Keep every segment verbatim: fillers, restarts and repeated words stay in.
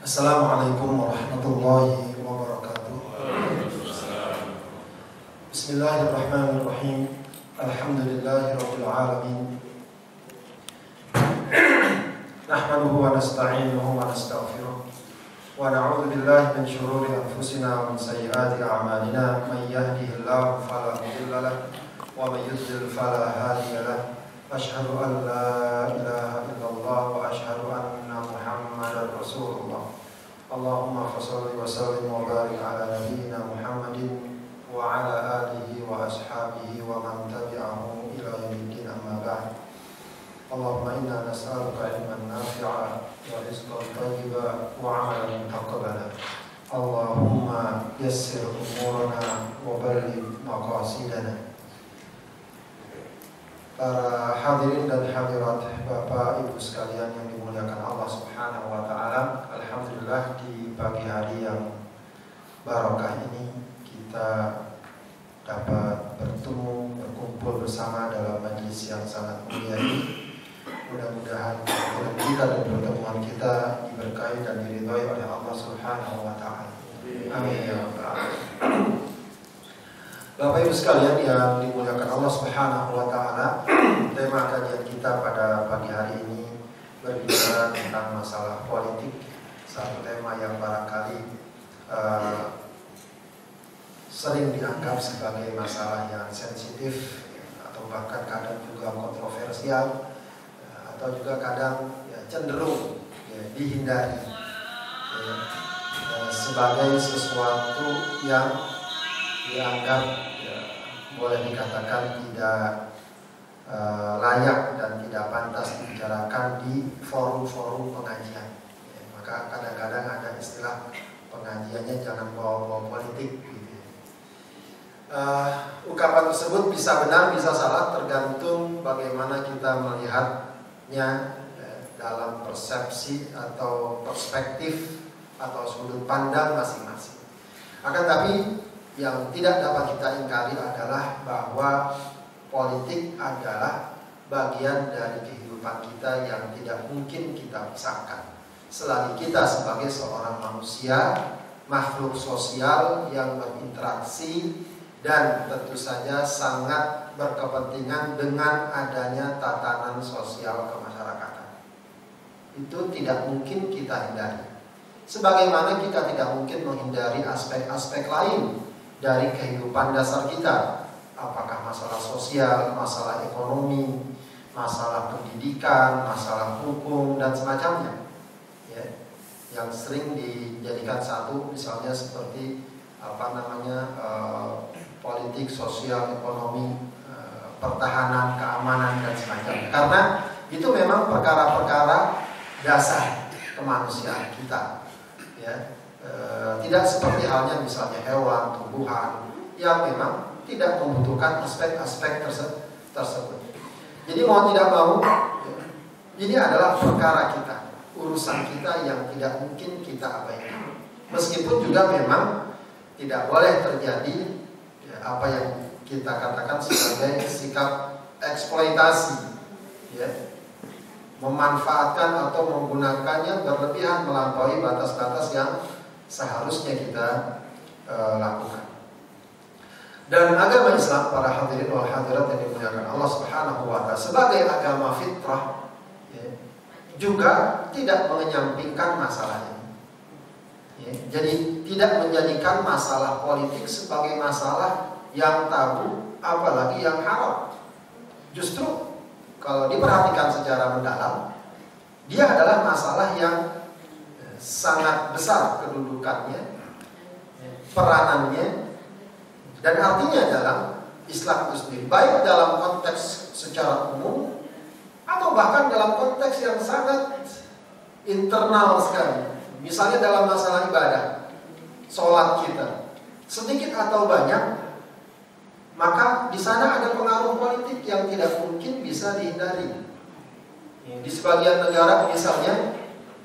Assalamualaikum warahmatullahi wabarakatuh. Bismillahirrahmanirrahim. Alhamdulillahirabbil alamin. Nahmaduhu wa nasta'inuhu wa nastaghfiruh. Wa na'udzu billahi min shururi anfusina wa min sayyiati a'malina. May yahdihillahu fala mudilla lahu wa may yudlil fala hadiya lahu. Asyhadu an la ilaha illallah wa asyhadu anna Muhammadar Rasulullah. Allahumma shalli wa sallim wa barik ala nabiyyina Muhammadin wa ala alihi wa ashabihi wa man tabi'ahum ila yaumiddin, amma ba'd. Allahumma inna nas'aluka ilman nafi'a wa rizqan thayyiban wa 'amalan mutaqabbala. Allahumma yassir umurana wa balligh maqasidana. Para hadirin dan hadirat, Bapak Ibu sekalian yang dimuliakan Allah Subhanahu wa taala, alhamdulillah di pagi hari yang barokah ini kita dapat bertemu, berkumpul bersama dalam majlis yang sangat mulia ini. Mudah-mudahan pertemuan kita dan pertemuan kita diberkahi dan diridhai oleh Allah Subhanahu wa taala. Amin ya rabbal alamin. Bapak Ibu sekalian yang dimuliakan Allah Subhanahu wa taala, tema kajian kita pada pagi hari ini berbicara tentang masalah politik, satu tema yang barangkali uh, sering dianggap sebagai masalah yang sensitif atau bahkan kadang juga kontroversial, atau juga kadang ya, cenderung ya, dihindari ya, ya, sebagai sesuatu yang dianggap boleh dikatakan tidak uh, layak dan tidak pantas dibicarakan di forum-forum pengajian. Ya, maka kadang-kadang ada istilah pengajiannya jangan bawa-bawa politik. Gitu. Uh, ungkapan tersebut bisa benar, bisa salah, tergantung bagaimana kita melihatnya ya, dalam persepsi atau perspektif atau sudut pandang masing-masing. Akan tapi yang tidak dapat kita ingkari adalah bahwa politik adalah bagian dari kehidupan kita yang tidak mungkin kita pisahkan. Selagi kita sebagai seorang manusia, makhluk sosial yang berinteraksi dan tentu saja sangat berkepentingan dengan adanya tatanan sosial kemasyarakatan. Itu tidak mungkin kita hindari. Sebagaimana kita tidak mungkin menghindari aspek-aspek lain dari kehidupan dasar kita, apakah masalah sosial, masalah ekonomi, masalah pendidikan, masalah hukum dan semacamnya, ya, yang sering dijadikan satu, misalnya seperti apa namanya eh, politik, sosial, ekonomi, eh, pertahanan, keamanan dan semacamnya. Karena itu memang perkara-perkara dasar kemanusiaan kita, ya. E, tidak seperti halnya misalnya hewan, tumbuhan yang memang tidak membutuhkan aspek-aspek terse tersebut. Jadi mau tidak mau, ya, ini adalah perkara kita, urusan kita yang tidak mungkin kita abaikan. Meskipun juga memang tidak boleh terjadi ya, apa yang kita katakan sebagai sikap eksploitasi, ya, memanfaatkan atau menggunakannya berlebihan melampaui batas-batas yang seharusnya kita e, lakukan. Dan agama Islam, para hadirin wal hadirat yang dimuliakan Allah Subhanahu wa taala, sebagai agama fitrah, ya, juga tidak menyampingkan masalah ini. Ya, jadi tidak menjadikan masalah politik sebagai masalah yang tabu, apalagi yang haram. Justru kalau diperhatikan secara mendalam, dia adalah masalah yang sangat besar kedudukannya, peranannya, dan artinya dalam Islam itu sendiri, baik dalam konteks secara umum atau bahkan dalam konteks yang sangat internal sekali. Misalnya dalam masalah ibadah, sholat kita, sedikit atau banyak, maka di sana ada pengaruh politik yang tidak mungkin bisa dihindari. Di sebagian negara misalnya,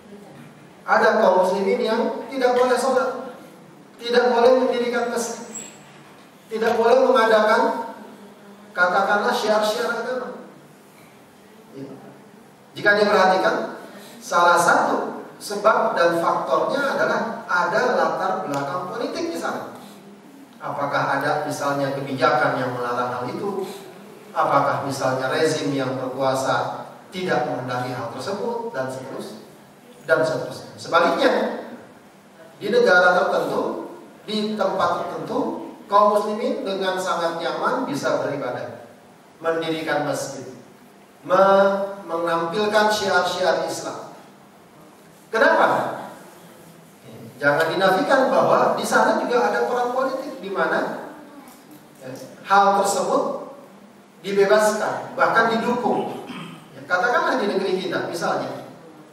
ada kaum muslimin yang tidak boleh sholat, tidak boleh mendirikan masjid, tidak boleh mengadakan katakanlah syiar-syiar agama. Ya. Jika diperhatikan, salah satu sebab dan faktornya adalah ada latar belakang politik di sana. Apakah ada misalnya kebijakan yang melarang hal itu? Apakah misalnya rezim yang berkuasa tidak menghendaki hal tersebut dan seterusnya dan seterusnya. Sebaliknya, di negara tertentu, di tempat tertentu, kaum muslimin dengan sangat nyaman bisa beribadah, mendirikan masjid, menampilkan syiar-syiar Islam. Kenapa? Jangan dinafikan bahwa di sana juga ada peran politik di mana hal tersebut dibebaskan, bahkan didukung. Katakanlah di negeri kita, misalnya,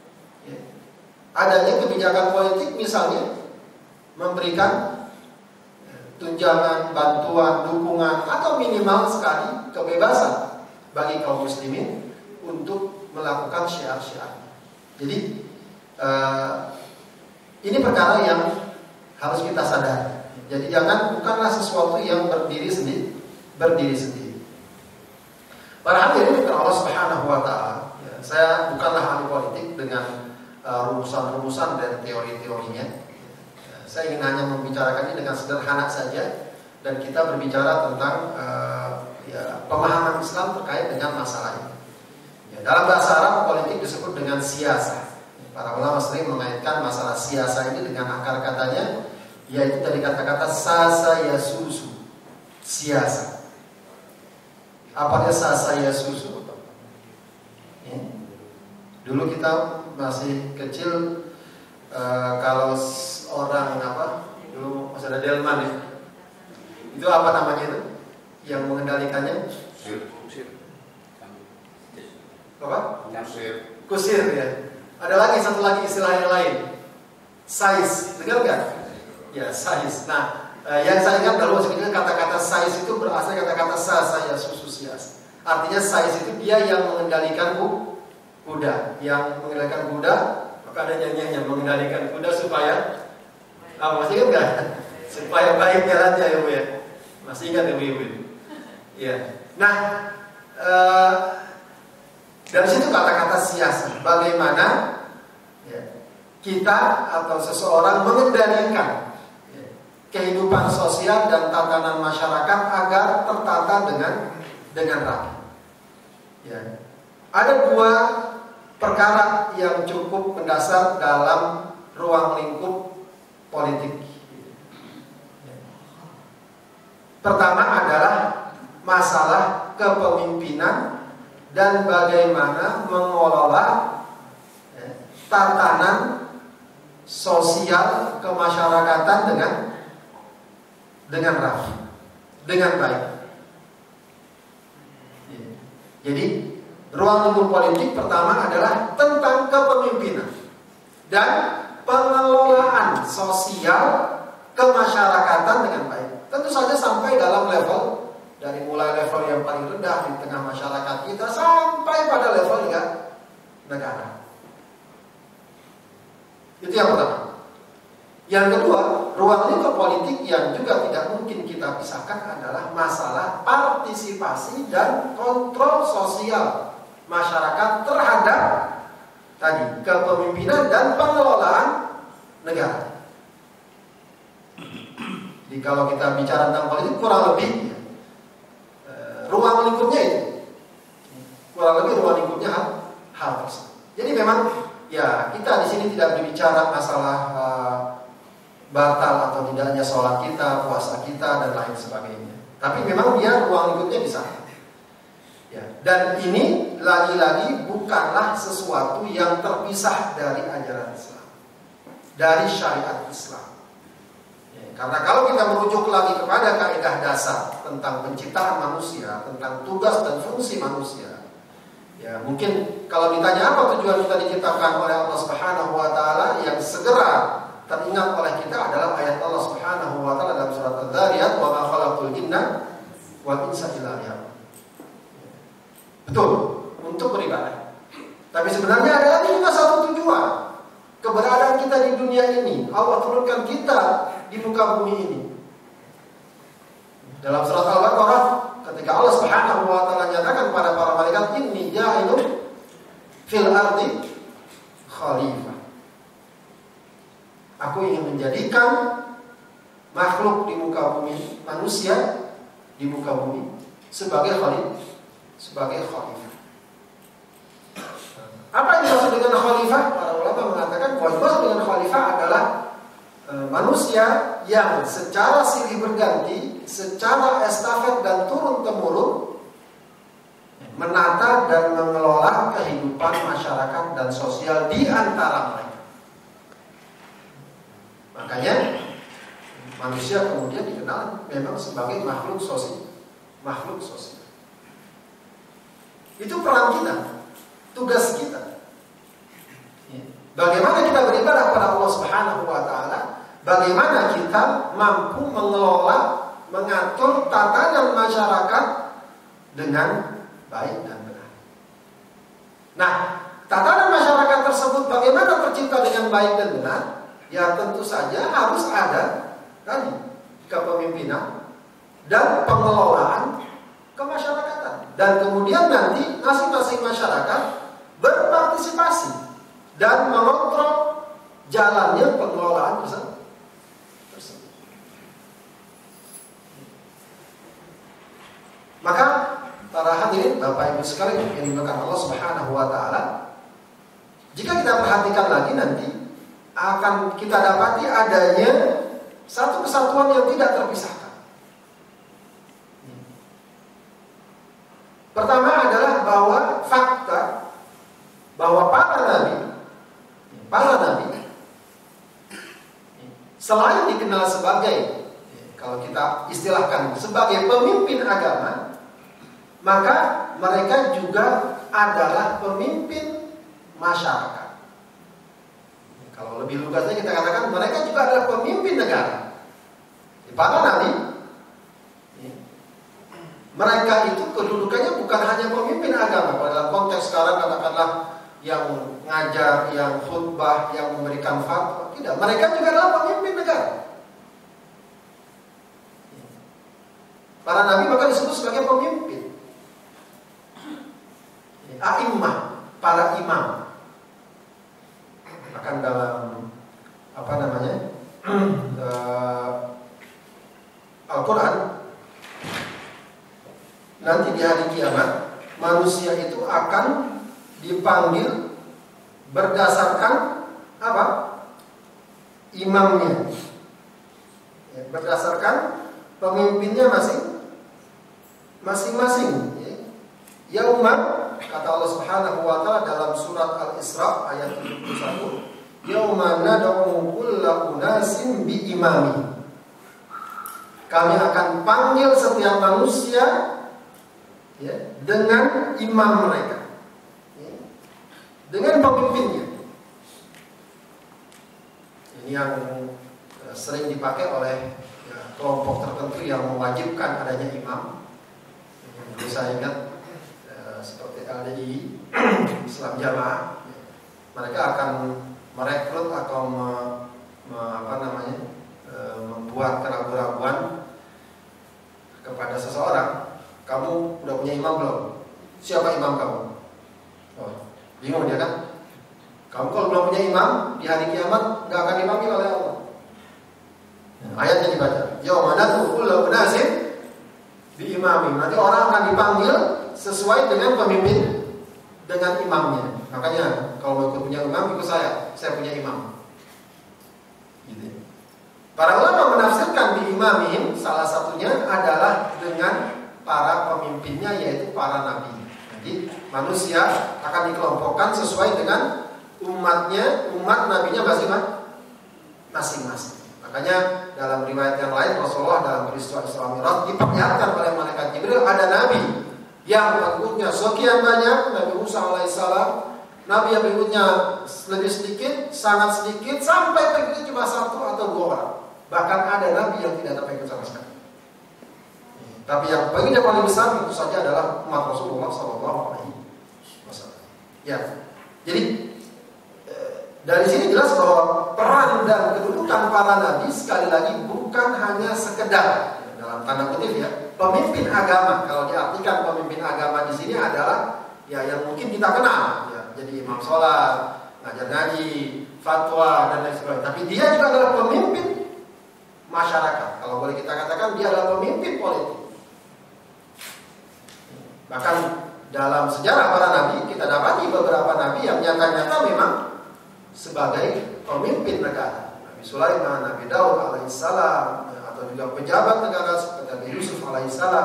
adanya kebijakan politik, misalnya memberikan tunjangan, bantuan, dukungan, atau minimal sekali kebebasan bagi kaum muslimin untuk melakukan syiar-syiar. Jadi uh, ini perkara yang harus kita sadari. Jadi jangan, bukanlah sesuatu yang berdiri sendiri, berdiri sendiri. Para hadirin Allah Subhanahu wa taala, ya, saya bukanlah ahli politik dengan uh, rumusan-rumusan dan teori-teorinya. Ya, saya ingin hanya membicarakan ini dengan sederhana saja, dan kita berbicara tentang uh, ya, pemahaman Islam terkait dengan masalah ini. Ya, dalam bahasa Arab, politik disebut dengan siasa. Para ulama sering mengaitkan masalah siasa ini dengan akar katanya, yaitu dari kata-kata sasa yasusu, siasa. Apa dia sasa yasusu? Ya. Dulu kita masih kecil, uh, kalau orang apa? Dulu masih ada delman ya. Itu apa namanya itu? Yang mengendalikannya? Kusir. Apa? Kusir. Kusir ya. Ada lagi satu lagi istilah yang lain, sais, dengar nggak? Ya, sais. Nah, eh, yang saya ingat dulu sebetulnya kata-kata sais itu berasal kata-kata sa saya susu sias. Artinya sais itu dia yang mengendalikan kuda, yang mengendalikan kuda. Maka ada nyanyiannya, mengendalikan kuda supaya, ah, masih ingat nggak? Supaya baik jalannya ya bu ya. Masih ingat ya bu ibu? Ya. Nah. Eh, Dari situ kata-kata siasa, bagaimana ya, kita atau seseorang mengendalikan ya, kehidupan sosial dan tatanan masyarakat agar tertata dengan dengan rapi. Ya. Ada dua perkara yang cukup mendasar dalam ruang lingkup politik. Ya. Pertama adalah masalah kepemimpinan dan bagaimana mengelola ya, tatanan sosial kemasyarakatan dengan dengan rapi, dengan baik. Ya. Jadi ruang lingkup politik pertama adalah tentang kepemimpinan dan pengelolaan sosial kemasyarakatan dengan baik. Tentu saja sampai dalam level dari mulai level yang paling rendah di tengah masyarakat kita sampai pada level yang negara. Itu yang pertama. Yang kedua, ruang lingkup politik yang juga tidak mungkin kita pisahkan adalah masalah partisipasi dan kontrol sosial masyarakat terhadap tadi kepemimpinan dan pengelolaan negara. Jadi kalau kita bicara tentang politik kurang lebih ruang lingkupnya itu, kurang lebih ruang lingkupnya hal, hal tersebut. Jadi memang ya kita di sini tidak berbicara masalah uh, batal atau tidaknya sholat kita, puasa kita dan lain sebagainya. Tapi memang dia ruang lingkupnya di sana. Ya. Dan ini lagi-lagi bukanlah sesuatu yang terpisah dari ajaran Islam, dari syariat Islam. Karena kalau kita merujuk lagi kepada kaidah dasar tentang penciptaan manusia, tentang tugas dan fungsi manusia, ya mungkin kalau ditanya apa tujuan kita diciptakan oleh Allah Subhanahu wa taala, yang segera teringat oleh kita adalah ayat Allah Subhanahu wa taala dalam surat Al-Dzariyat, "Wa ma khalaqtul jinna wal insa illa liya'budun." Betul, untuk beribadah. Tapi sebenarnya ada lagi juga satu tujuan. Keberadaan kita di dunia ini, Allah turunkan kita di muka bumi ini. Dalam surat Al-Baqarah, ketika Allah Subhanahu wa taala nyatakan kepada para malaikat, "Inni ja'ilun fil ardi khalifah." Aku ingin menjadikan makhluk di muka bumi, manusia di muka bumi sebagai khalifah, sebagai khalifah. Apa yang dimaksud dengan khalifah? Para ulama mengatakan bahwa dimaksud dengan khalifah adalah e, manusia yang secara silih berganti, secara estafet dan turun temurun menata dan mengelola kehidupan masyarakat dan sosial di antara mereka. Makanya manusia kemudian dikenal memang sebagai makhluk sosial, makhluk sosial. Itu peran kita, tugas kita. Bagaimana kita beribadah kepada Allah Subhanahu wa taala? Bagaimana kita mampu mengelola, mengatur tatanan masyarakat dengan baik dan benar. Nah, tatanan masyarakat tersebut bagaimana tercipta dengan baik dan benar? Ya tentu saja harus ada tadi kepemimpinan dan pengelolaan kemasyarakatan. Dan kemudian nanti masing-masing masyarakat berpartisipasi dan mengontrol jalannya pengelolaan tersebut. Maka para hadirin Bapak Ibu sekalian yang dimuliakan Allah Subhanahu wa taala, jika kita perhatikan lagi nanti akan kita dapati adanya satu kesatuan yang tidak terpisahkan. Pertama adalah bahwa fakta bahwa para nabi, para nabi selain dikenal sebagai, kalau kita istilahkan sebagai pemimpin agama, maka mereka juga adalah pemimpin masyarakat. Kalau lebih lugasnya kita katakan mereka juga adalah pemimpin negara. Para nabi, mereka itu kedudukannya bukan hanya pemimpin agama. Pada dalam konteks sekarang katakanlah yang ngajar, yang khutbah, yang memberikan fatwa. Tidak, mereka juga adalah pemimpin negara. Para nabi maka disebut sebagai pemimpin. A'immah, para imam. Akan dalam apa namanya uh, Al-Quran nanti di hari kiamat manusia itu akan dipanggil berdasarkan apa? Imamnya, ya, berdasarkan pemimpinnya masing masing-masing. Ya. Yauma, kata Allah Subhanahu wa taala dalam surat Al-Isra ayat tujuh puluh satu, yauma nad'u kulla unasin bi imami. Kami akan panggil setiap manusia ya, dengan imam mereka, ya, dengan pemimpinnya. Ini yang uh, sering dipakai oleh ya, kelompok tertentu yang mewajibkan adanya imam. Yang saya ingat seperti L D I, Islam Jamaah, mereka akan merekrut atau me, me, apa namanya, e, membuat keraguan-keraguan kepada seseorang. Kamu udah punya imam belum? Siapa imam kamu? Oh, bingung dia kan? Kamu kalau belum punya imam di hari kiamat nggak akan dipanggil oleh Allah. Ayatnya dibaca. Yauma nad'u kulla unasin bi imami. Nanti orang akan dipanggil sesuai dengan pemimpin, dengan imamnya. Makanya kalau mau ikut punya imam, ikut saya. Saya punya imam. Gitu. Para ulama menafsirkan bi imamihim, salah satunya adalah dengan para pemimpinnya, yaitu para nabi. Jadi manusia akan dikelompokkan sesuai dengan umatnya, umat nabinya masing-masing. Makanya dalam riwayat yang lain Rasulullah dalam peristiwa Isra Mi'raj diperlihatkan oleh malaikat Jibril ada nabi yang pengikutnya sekian banyak, Nabi Musa alaihissalam, nabi yang pengikutnya lebih sedikit, sangat sedikit, sampai pengikutnya cuma satu atau dua orang. Bahkan ada nabi yang tidak ada pengikut sama sekali. Tapi yang pengikutnya paling besar tentu saja adalah umat Rasulullah Sallallahu Alaihi Wasallam. Ya, jadi dari sini jelas bahwa peran dan kedudukan para nabi sekali lagi bukan hanya sekedar dalam tanda kutip ya pemimpin agama. Kalau diartikan pemimpin agama di sini adalah ya yang mungkin kita kenal ya, jadi imam sholat, ngajar ngaji, fatwa dan lain sebagainya. Tapi dia juga adalah pemimpin masyarakat. Kalau boleh kita katakan dia adalah pemimpin politik. Bahkan dalam sejarah para nabi kita dapati beberapa nabi yang nyata-nyata memang sebagai pemimpin negara. Nabi Sulaiman, Nabi Daud alaihissalam, atau juga pejabat negara seperti Nabi Yusuf alaihissalam,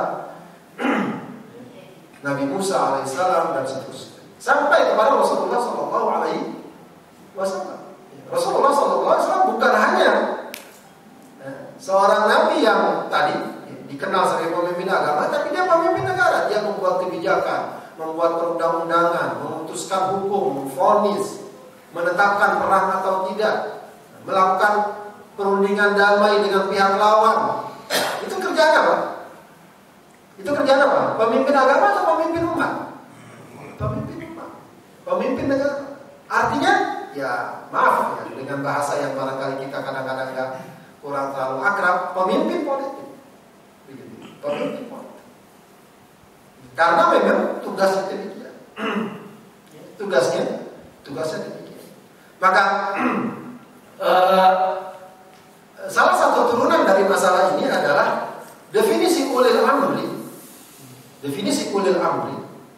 Nabi Musa alaihissalam dan seterusnya. Sampai kepada Rasulullah Shallallahu Alaihi Wasallam. Rasulullah Shallallahu Alaihi Wasallam bukan hanya seorang nabi yang tadi dikenal sebagai pemimpin agama, tapi dia pemimpin negara. Dia membuat kebijakan, membuat perundang-undangan, memutuskan hukum, memvonis, menetapkan perang atau tidak, melakukan perundingan damai dengan pihak lawan. Itu kerjanya apa? Itu kerjanya apa? Pemimpin agama atau pemimpin umat? Pemimpin umat, pemimpin negara. Artinya, ya maaf ya, dengan bahasa yang barangkali kita kadang-kadang nggak kurang terlalu akrab, pemimpin politik. Pemimpin politik. Karena memang tugasnya demikian. Tugasnya, tugasnya demikian. Maka uh, salah satu turunan dari masalah ini adalah definisi ulil amri. Definisi ulil amri.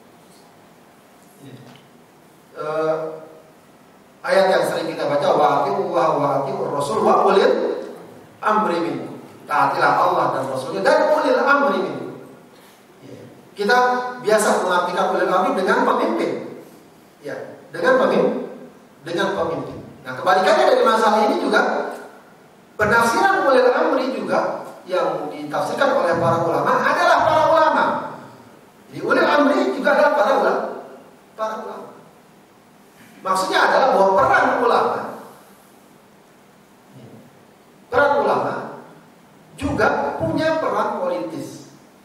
Uh, ayat yang sering kita baca, wa atiiu wa atiiur rasul wa ulil amri minkum. Taatilah Allah dan Rasulnya dan ulil amri minkum. Kita biasa mengartikan ulil amri dengan pemimpin. Ya, dengan pemimpin, dengan pemimpin. Nah, kebalikannya dari masalah ini juga penafsiran ulil amri juga yang ditafsirkan oleh para ulama adalah para ulama. Jadi ulil amri juga adalah para ulama. Para ulama. Maksudnya adalah bahwa peran ulama, peran ulama juga punya peran politis.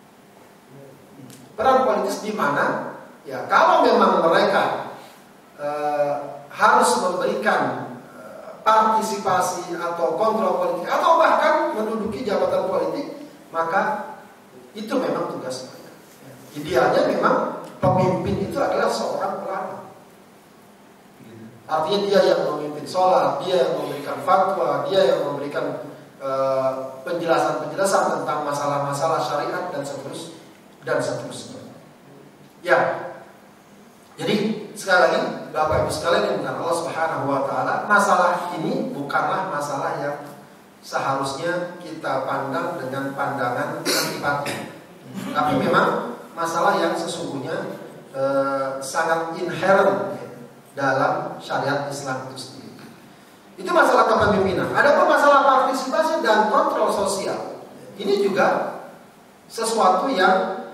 Peran politis di mana ya kalau memang mereka e, harus memberikan e, partisipasi atau kontrol politik atau bahkan menduduki jabatan politik, maka itu memang tugas mereka. Idealnya memang pemimpin itu adalah seorang ulama. Artinya dia yang memimpin sholat, dia yang memberikan fatwa, dia yang memberikan uh, penjelasan-penjelasan tentang masalah-masalah syariat dan seterusnya dan seterusnya. Ya, jadi sekali lagi Bapak Ibu sekalian yang dengan Allah Subhanahu Wa Taala, masalah ini bukanlah masalah yang seharusnya kita pandang dengan pandangan antipati, tapi memang masalah yang sesungguhnya uh, sangat inherent dalam syariat Islam itu sendiri. Itu masalah kepemimpinan. Ada pun masalah partisipasi dan kontrol sosial. Ini juga sesuatu yang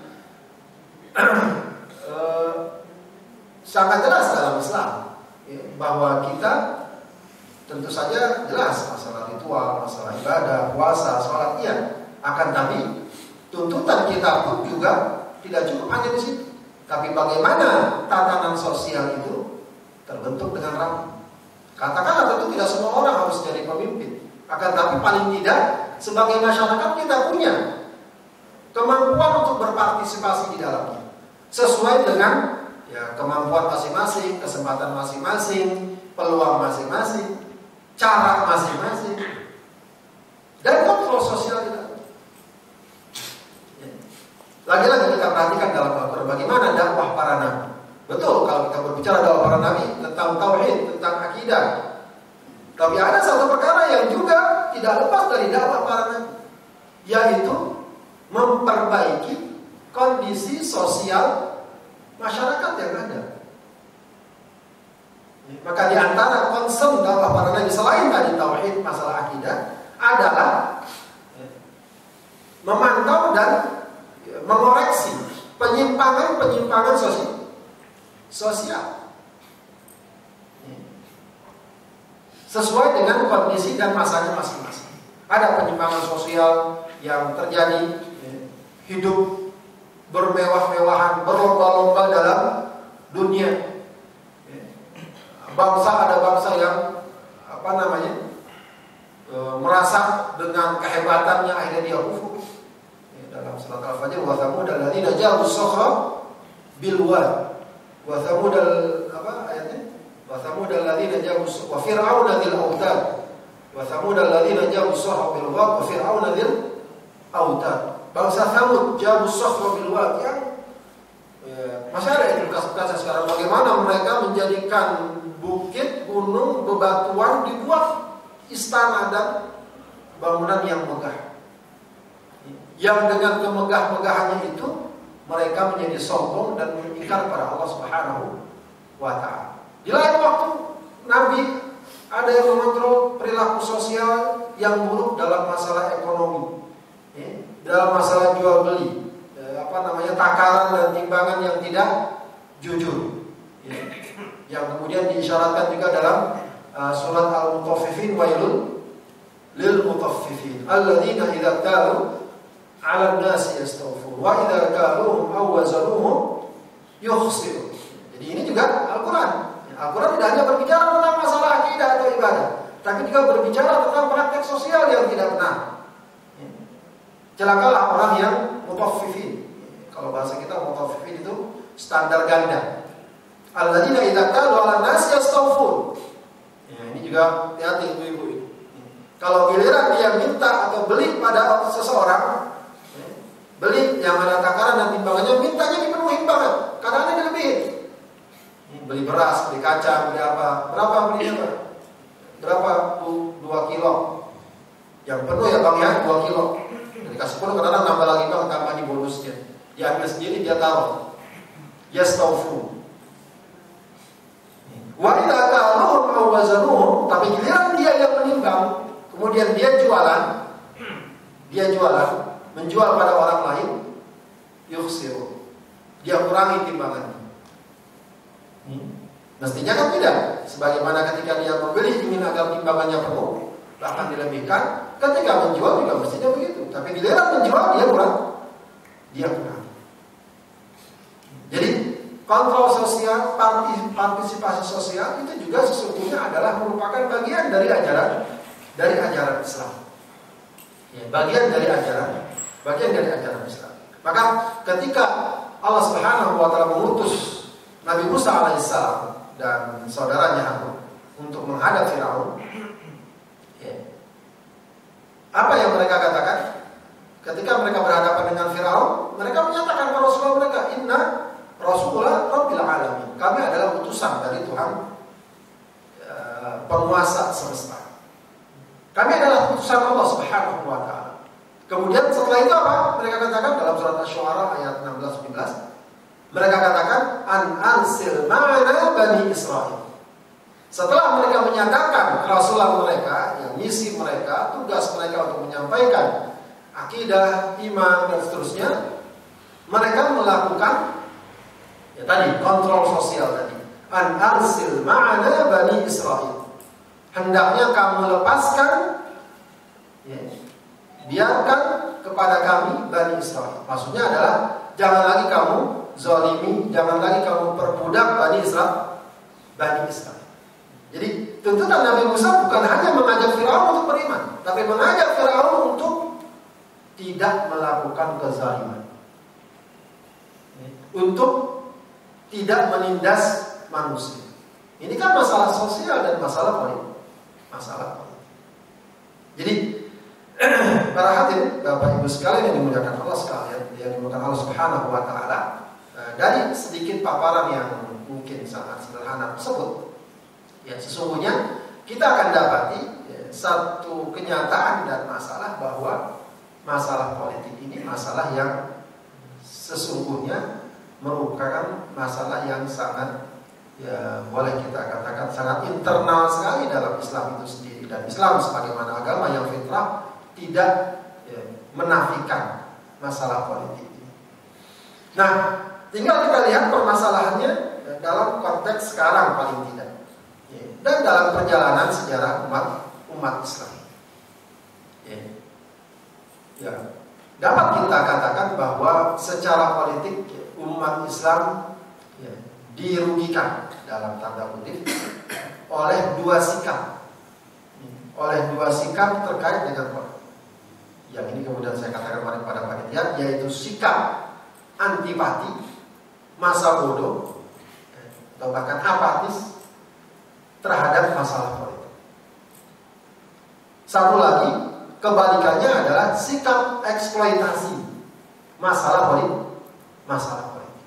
eh, sangat jelas dalam Islam, ya, bahwa kita tentu saja jelas masalah ritual, masalah ibadah, puasa, sholat, iya. Akan tapi tuntutan kita pun juga tidak cukup hanya di situ. Tapi bagaimana tatanan sosial itu terbentuk dengan rapi. Katakanlah tentu tidak semua orang harus jadi pemimpin. Akan tapi paling tidak sebagai masyarakat kita punya kemampuan untuk berpartisipasi di dalamnya. Sesuai dengan ya, kemampuan masing-masing, kesempatan masing-masing, peluang masing-masing, cara masing-masing, dan kontrol sosial kita. Lagi-lagi kita perhatikan dalam Al-Quran bagaimana dakwah para nabi. Betul, kalau kita berbicara dakwah para nabi tentang tauhid, tentang akidah. Tapi ada satu perkara yang juga tidak lepas dari dakwah para nabi, yaitu memperbaiki kondisi sosial masyarakat yang ada. Maka di antara concern dakwah para nabi selain tadi tauhid, masalah akidah, adalah memantau dan mengoreksi penyimpangan-penyimpangan sosial. Sosial sesuai dengan kondisi dan masanya masing-masing. Ada penyimpangan sosial yang terjadi, hidup bermewah-mewahan, berlomba-lomba dalam dunia. Bangsa ada bangsa yang apa namanya e, merasa dengan kehebatannya akhirnya dia kufur. Dalam surat Al-Fajr, wa thamud alladziina jabu as-sakhra bil wad. Wa thamud apa ayatnya? Wa thamud alladziina jabu wa fir'auna dzil autad wa thamud alladziina jabu sakhra bil wad wa fir'auna dzil autad. Bangsa Thamud jabu sakhra bil wad, yang ya, masih ada itu kasus-kasus sekarang bagaimana mereka menjadikan bukit, gunung, bebatuan dibuat istana dan bangunan yang megah. Yang dengan kemegah-megahannya itu mereka menjadi sombong dan mengingkar pada Allah Subhanahu wa ta'ala. Di lain waktu Nabi ada yang mengontrol perilaku sosial yang buruk dalam masalah ekonomi, ya, dalam masalah jual beli, ya, apa namanya takaran dan timbangan yang tidak jujur, ya, yang kemudian diisyaratkan juga dalam uh, surat Al-Mutaffifin, wailul lil mutaffifin alladzina idza qalu 'alan nasi yastawfun wa idza qaluhum aw wazanuhum yukhsirun. Jadi ini juga Al-Qur'an. Al-Quran tidak hanya berbicara tentang masalah akidah atau ibadah, tapi juga berbicara tentang praktek sosial yang tidak benar. Celakalah orang yang mutaffifin. Kalau bahasa kita mutaffifin itu standar ganda. Alladzina idza qalu 'alan nasi yastawfun. Ya, ini juga hati-hati ibu-ibu ini. Kalau giliran dia minta atau beli pada seseorang, beli yang ada takaran dan timbangannya, mintanya dipenuhi banget, kadang-kadang dilebihin. Beli beras, beli kacang, beli apa? Berapa belinya, Pak? Berapa? dua kilo. Yang penuh ya Bang ya, dua kilo. Dikasih sepuluh, kadang-kadang nambah lagi Bang, tambah di bonusnya. Diambil sendiri, dia taruh. Yastawfu. Wa idza qaluhum aw wazanuhum, tapi giliran dia yang menimbang, kemudian dia jualan, dia jualan, menjual pada orang lain, yukhsiru. Dia kurangi timbangannya. Hmm. Mestinya kan tidak. Sebagaimana ketika dia membeli ingin agar timbangannya penuh, bahkan dilebihkan. Ketika menjual juga mestinya begitu. Tapi giliran menjual dia kurang, dia kurang. Jadi kontrol sosial, partisipasi sosial itu juga sesungguhnya adalah merupakan bagian dari ajaran dari ajaran Islam. Ya, bagian dari ajaran, bagian dari ajaran Islam. Maka ketika Allah Subhanahu wa taala mengutus Nabi Musa alaihissalam dan saudaranya Harun untuk menghadap Firaun, ya, apa yang mereka katakan? Ketika mereka berhadapan dengan Firaun, mereka menyatakan kepada Rasulullah mereka, Inna Rasulullah Rabbil Alamin. Kami adalah utusan dari Tuhan, uh, penguasa semesta. Kami adalah utusan Allah Subhanahu wa taala. Kemudian setelah itu apa? Mereka katakan dalam surat Asy-Syu'ara ayat enam belas tujuh belas. Mereka katakan an arsil ma'ana bani Israil. Setelah mereka menyatakan kerasulan mereka, yang misi mereka, tugas mereka untuk menyampaikan akidah, iman dan seterusnya, mereka melakukan ya tadi kontrol sosial tadi. An arsil ma'ana bani Israil. Hendaknya kamu lepaskan, ya, biarkan kepada kami Bani Israil. Maksudnya adalah jangan lagi kamu zalimi, jangan lagi kamu perbudak Bani Israil. Bani Israil. Jadi tuntutan Nabi Musa bukan hanya mengajak Firaun untuk beriman, tapi mengajak Firaun untuk tidak melakukan kezaliman, untuk tidak menindas manusia. Ini kan masalah sosial dan masalah politik. Masalah politik. Jadi para hadirin, Bapak Ibu sekalian yang dimuliakan Allah sekalian, yang dimuliakan Allah Subhanahu wa taala, dari sedikit paparan yang mungkin sangat sederhana tersebut, ya sesungguhnya kita akan dapati ya, satu kenyataan dan masalah bahwa masalah politik ini masalah yang sesungguhnya merupakan masalah yang sangat, ya boleh kita katakan sangat internal sekali dalam Islam itu sendiri. Dan Islam sebagaimana agama yang fitrah tidak ya, menafikan masalah politik ini. Nah, tinggal kita lihat permasalahannya ya, dalam konteks sekarang paling tidak, ya, dan dalam perjalanan sejarah umat umat Islam. Ya, ya, dapat kita katakan bahwa secara politik ya, umat Islam ya, dirugikan dalam tanda kutip oleh dua sikap, oleh dua sikap terkait dengan politik. Yang ini kemudian saya katakan pada panitia, yaitu sikap antipati, masa bodoh, atau bahkan apatis terhadap masalah politik. Satu lagi, kebalikannya adalah sikap eksploitasi masalah politik, masalah politik.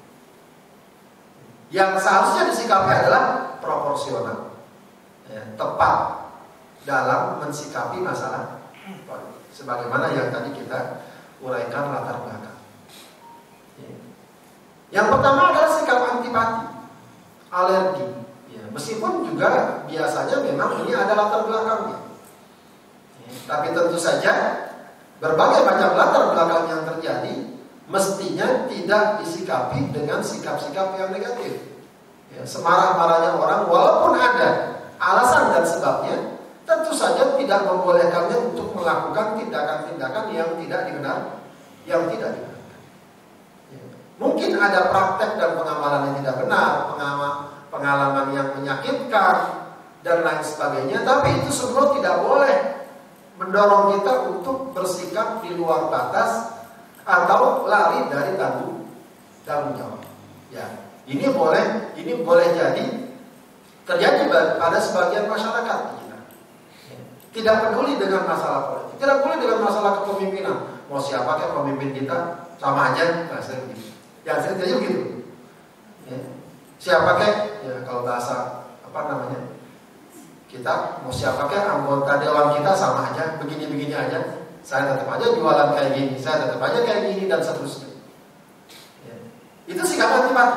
Yang seharusnya disikapi adalah proporsional, ya, tepat dalam mensikapi masalah politik. Sebagaimana yang tadi kita uraikan latar belakang. Ya. Yang pertama adalah sikap antipati, alergi. Ya, meskipun juga biasanya memang ini ada latar belakangnya. Ya, tapi tentu saja berbagai macam latar belakang yang terjadi mestinya tidak disikapi dengan sikap-sikap yang negatif. Ya, semarah-marahnya orang walaupun ada alasan dan sebabnya, tentu saja tidak membolehkannya untuk melakukan tindakan-tindakan yang tidak dibenar, yang tidak dibenarkan. Ya. Mungkin ada praktek dan pengamalan yang tidak benar, pengalaman yang menyakitkan dan lain sebagainya, tapi itu semua tidak boleh mendorong kita untuk bersikap di luar batas atau lari dari tanggung tanggung jawab. Ya, ini boleh, ini boleh jadi terjadi pada sebagian masyarakat kita. Tidak peduli dengan masalah politik, tidak peduli dengan masalah kepemimpinan. Mau siapa kayak pemimpin kita, sama aja. Nah, saya begitu. Ya, saya jadi begitu. Ya. Siapa kayak, ya kalau bahasa apa namanya, kita mau siapa kayak anggota dewan kita sama aja, begini-begini aja. Saya tetap aja jualan kayak gini, saya tetap aja kayak gini dan seterusnya. Ya. Itu sikap antipati.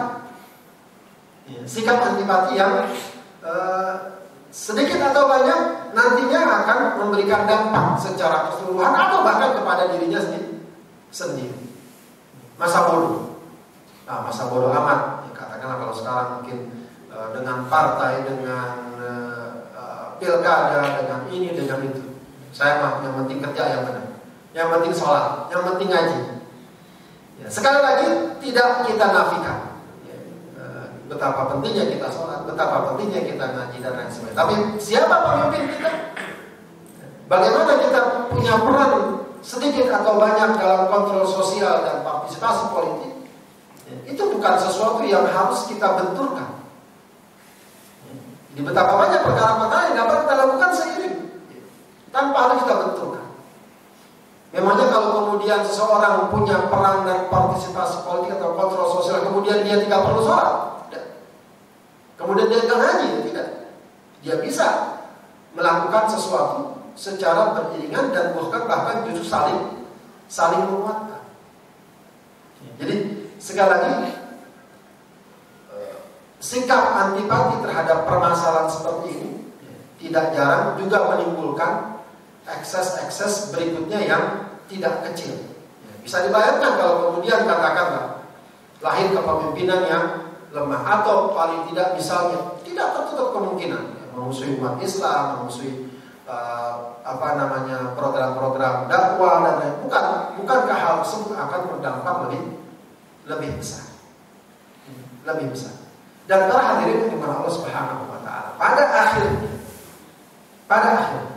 Ya. Sikap antipati yang uh, sedikit atau banyak nantinya akan memberikan dampak secara keseluruhan atau bahkan kepada dirinya sendiri. Masa bodoh, nah, masa bodoh amat. Ya, katakanlah kalau sekarang mungkin uh, dengan partai, dengan uh, uh, pilkada, dengan ini, dengan itu. Saya mah yang penting kerja yang benar, yang penting sholat, yang penting ngaji. Ya, sekali lagi tidak kita nafikan ya, uh, betapa pentingnya kita sholat, betapa pentingnya kita ngaji dan lain sebagainya. Tapi siapa pemimpin kita? Bagaimana kita punya peran sedikit atau banyak dalam kontrol sosial dan partisipasi politik? Ya, itu bukan sesuatu yang harus kita benturkan. Di betapa banyak perkara-perkara yang dapat kita lakukan seiring, tanpa harus kita benturkan. Memangnya kalau kemudian seseorang punya peran dan partisipasi politik atau kontrol sosial, kemudian dia tidak perlu sholat, kemudian dia tidak ngaji, tidak. Dia bisa melakukan sesuatu secara beriringan dan bahkan bahkan justru saling saling menguatkan. Jadi sekali lagi, sikap antipati terhadap permasalahan seperti ini tidak jarang juga menimbulkan ekses-ekses berikutnya yang tidak kecil. Bisa dibayangkan kalau kemudian katakanlah lahir kepemimpinan yang lemah atau paling tidak misalnya tidak tertutup kemungkinan ya, memusuhi umat Islam, memusuhi uh, apa namanya program-program dakwah dan lain. Bukan, bukankah hal tersebut akan berdampak lebih lebih besar, lebih besar. Dan para hadirin yang dimana Allah Subhanahu Wa Taala pada akhirnya, pada akhirnya,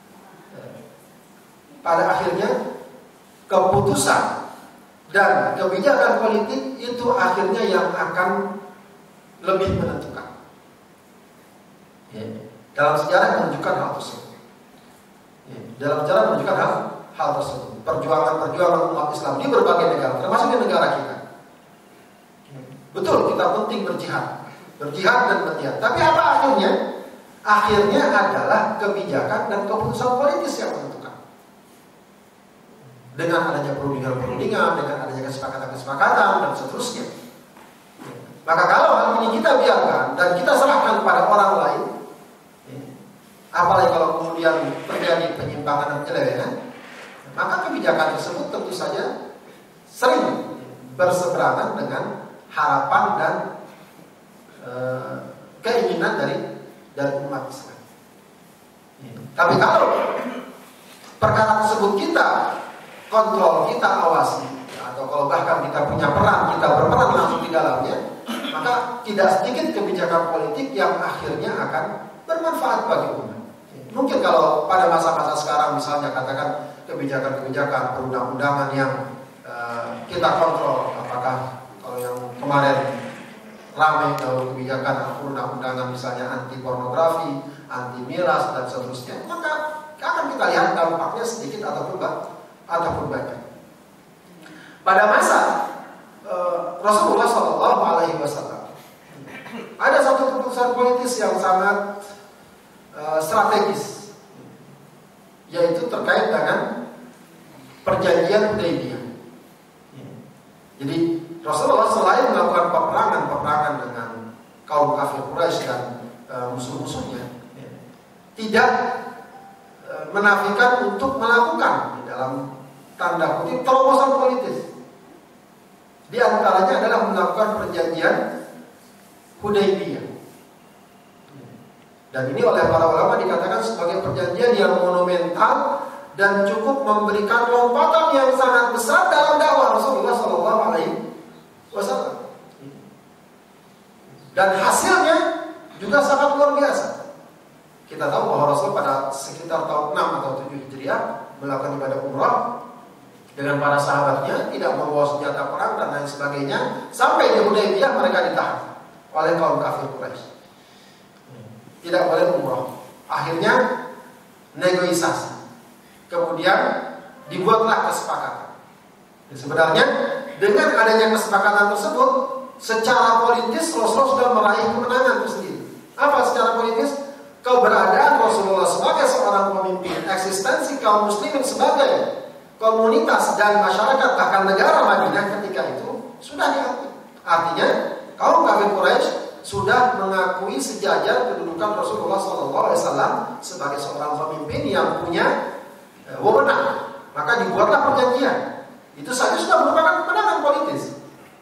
pada akhirnya keputusan dan kebijakan politik itu akhirnya yang akan lebih menentukan. Ya. Dalam sejarah menunjukkan hal tersebut. Ya. Dalam sejarah menunjukkan hal hal tersebut. Perjuangan-perjuangan umat Islam di berbagai negara, termasuk di negara kita. Betul, kita penting berjihad, berjihad dan berjihad. Tapi apa akhirnya? Akhirnya adalah kebijakan dan keputusan politis yang menentukan. Dengan adanya perundingan-perundingan, dengan adanya kesepakatan-kesepakatan dan seterusnya. Maka kalau hal ini kita biarkan dan kita serahkan kepada orang lain, apalagi kalau kemudian terjadi penyimpangan dan penyelewengan, maka kebijakan tersebut tentu saja sering berseberangan dengan harapan dan e, keinginan dari dari umat Islam. Tapi kalau perkara tersebut kita kontrol, kita awasi, atau kalau bahkan kita punya peran, kita berperan langsung di dalamnya, maka tidak sedikit kebijakan politik yang akhirnya akan bermanfaat bagi umat. Mungkin kalau pada masa-masa sekarang misalnya katakan kebijakan-kebijakan perundang-undangan yang uh, kita kontrol, apakah kalau yang kemarin ramai dalam kebijakan undang-undangan misalnya anti pornografi, anti miras dan seterusnya, maka akan kita lihat dampaknya sedikit ataupun ataupun banyak. Pada masa uh, Rasulullah Shallallahu Alaihi Wasallam ada satu keputusan politis yang sangat uh, strategis, yaitu terkait dengan perjanjian Hudaybiyah. Jadi Rasulullah selain melakukan peperangan-peperangan dengan kaum kafir Quraisy dan e, musuh-musuhnya, ya, tidak e, menafikan untuk melakukan di dalam tanda kutip terobosan politis. Di antaranya adalah melakukan perjanjian Hudaybiyah. Dan ini oleh para ulama dikatakan sebagai perjanjian yang monumental dan cukup memberikan lompatan yang sangat besar dalam dakwah Rasulullah Shallallahu Alaihi Wasallam. Dan hasilnya juga sangat luar biasa. Kita tahu bahwa Rasul pada sekitar tahun enam atau tujuh Hijriah melakukan ibadah umrah dengan para sahabatnya, tidak membawa senjata perang dan lain sebagainya. Sampai di Hudaybiyah mereka ditahan oleh kaum kafir Quraisy. Tidak boleh umrah. Akhirnya negosiasi. Kemudian dibuatlah kesepakatan. Dan sebenarnya dengan adanya kesepakatan tersebut, secara politis Rasulullah sudah meraih kemenangan itu sendiri. Apa secara politis? Keberadaan Rasulullah sebagai seorang pemimpin, eksistensi kaum muslimin sebagai komunitas dan masyarakat bahkan negara Madinah ketika itu sudah diakui. Artinya kaum kafir Quraisy sudah mengakui sejajar kedudukan Rasulullah shallallahu alaihi wasallam sebagai seorang pemimpin yang punya wewenang. Maka dibuatlah perjanjian. Itu saja sudah merupakan kemenangan politis.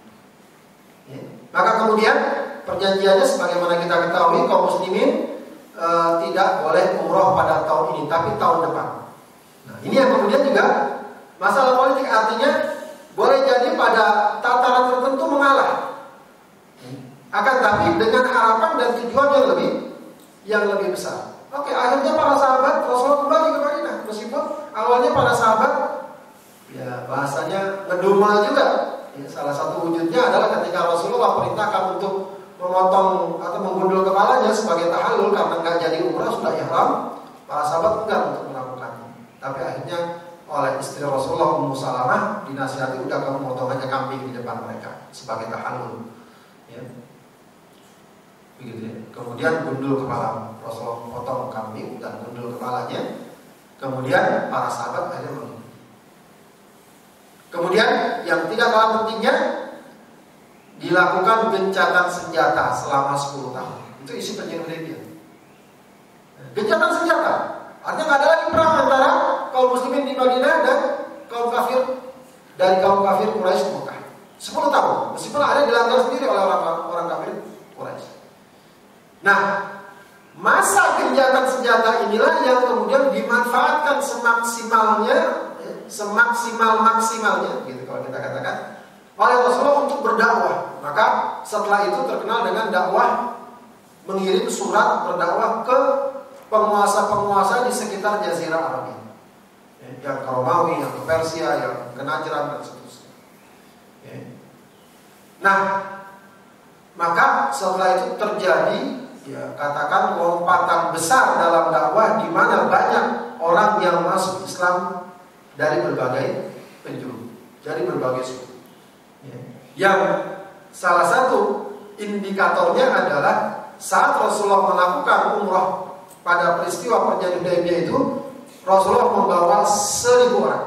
Ya. Maka kemudian perjanjiannya sebagaimana kita ketahui kaum muslimin e, tidak boleh umroh pada tahun ini, tapi tahun depan. Nah, ini yang kemudian juga masalah politik, artinya boleh jadi pada tataran tertentu mengalah. Akan tapi dengan harapan dan tujuan yang lebih yang lebih besar. Oke, akhirnya para sahabat Rasulullah kembali ke Madinah, meskipun awalnya para sahabat ya bahasanya ngedumel juga. Ya, salah satu wujudnya adalah ketika Rasulullah perintahkan untuk memotong atau menggundul kepalanya sebagai tahallul karena nggak jadi umrah sudah ihram, para sahabat enggak untuk melakukannya. Tapi akhirnya oleh istri Rasulullah Ummu Salamah dinasihati, udah kamu motong aja kambing di depan mereka sebagai tahallul. Ya. Begitu ya. Kemudian gundul kepala, Rasulullah potong kambing dan gundul kepalanya. Kemudian para sahabat akhirnya mengikuti. Kemudian yang tidak kalah pentingnya, dilakukan gencatan senjata selama sepuluh tahun. Itu isi perjanjian Hudaybiyah. Gencatan senjata, artinya nggak ada lagi perang antara kaum muslimin di Madinah dan kaum kafir dari kaum kafir Quraisy di Mekah. sepuluh tahun, meskipun ada dilanggar sendiri oleh orang orang kafir Quraisy. Nah, masa gencatan senjata inilah yang kemudian dimanfaatkan semaksimalnya, semaksimal maksimalnya, gitu kalau kita katakan, oleh Rasulullah untuk berdakwah. Maka setelah itu terkenal dengan dakwah, mengirim surat berdakwah ke penguasa-penguasa di sekitar Jazirah Arab ini, yang ke Romawi, yang ke Persia, yang ke Najran dan seterusnya. Nah, maka setelah itu terjadi, ya, katakan lompatan besar dalam dakwah di mana banyak orang yang masuk Islam dari berbagai penjuru, dari berbagai suku. Ya. Yang salah satu indikatornya adalah saat Rasulullah melakukan umrah pada peristiwa perjanjian Hudaybiyah itu, Rasulullah membawa seribu orang.